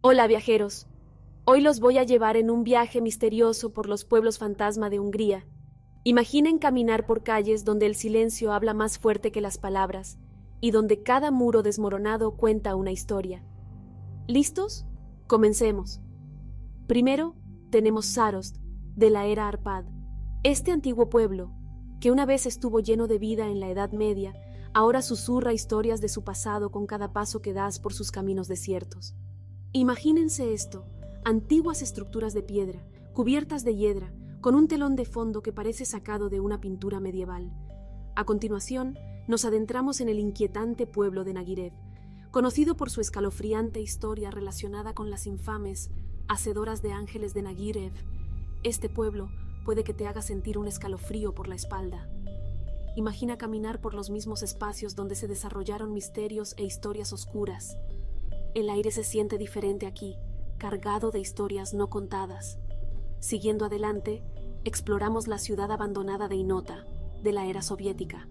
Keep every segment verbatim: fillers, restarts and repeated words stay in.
Hola, viajeros. Hoy los voy a llevar en un viaje misterioso por los pueblos fantasma de Hungría. Imaginen caminar por calles donde el silencio habla más fuerte que las palabras y donde cada muro desmoronado cuenta una historia. ¿Listos? Comencemos. Primero, tenemos Sarost, de la era Arpad. Este antiguo pueblo, que una vez estuvo lleno de vida en la Edad Media, ahora susurra historias de su pasado con cada paso que das por sus caminos desiertos. Imagínense esto, antiguas estructuras de piedra, cubiertas de hiedra, con un telón de fondo que parece sacado de una pintura medieval. A continuación, nos adentramos en el inquietante pueblo de Nagirev, conocido por su escalofriante historia relacionada con las infames hacedoras de ángeles de Nagirev. Este pueblo puede que te haga sentir un escalofrío por la espalda. Imagina caminar por los mismos espacios donde se desarrollaron misterios e historias oscuras. El aire se siente diferente aquí, cargado de historias no contadas. Siguiendo adelante, exploramos la ciudad abandonada de Inota, de la era soviética.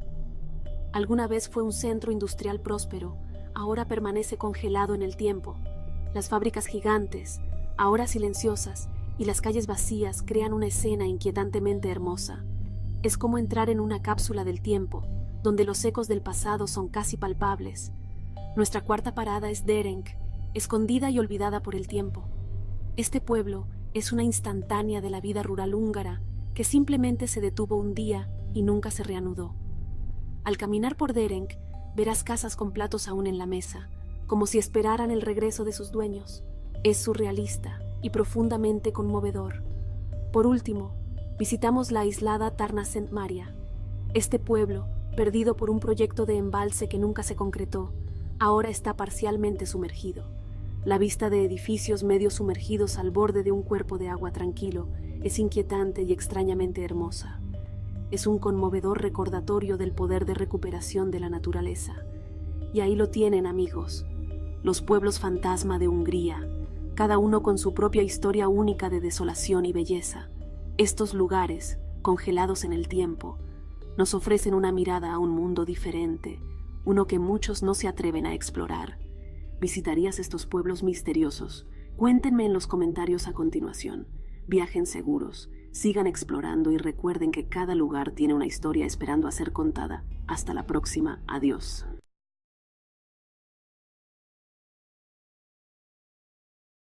Alguna vez fue un centro industrial próspero, ahora permanece congelado en el tiempo. Las fábricas gigantes, ahora silenciosas, y las calles vacías crean una escena inquietantemente hermosa. Es como entrar en una cápsula del tiempo, donde los ecos del pasado son casi palpables. Nuestra cuarta parada es Derenk, escondida y olvidada por el tiempo. Este pueblo es una instantánea de la vida rural húngara que simplemente se detuvo un día y nunca se reanudó. Al caminar por Derenk, verás casas con platos aún en la mesa, como si esperaran el regreso de sus dueños. Es surrealista y profundamente conmovedor. Por último, visitamos la aislada Tarnasent Maria. Este pueblo, perdido por un proyecto de embalse que nunca se concretó, ahora está parcialmente sumergido. La vista de edificios medio sumergidos al borde de un cuerpo de agua tranquilo es inquietante y extrañamente hermosa. Es un conmovedor recordatorio del poder de recuperación de la naturaleza. Y ahí lo tienen, amigos, los pueblos fantasma de Hungría, cada uno con su propia historia única de desolación y belleza. Estos lugares, congelados en el tiempo, nos ofrecen una mirada a un mundo diferente, uno que muchos no se atreven a explorar. ¿Visitarías estos pueblos misteriosos? Cuéntenme en los comentarios a continuación. Viajen seguros, sigan explorando y recuerden que cada lugar tiene una historia esperando a ser contada. Hasta la próxima. Adiós.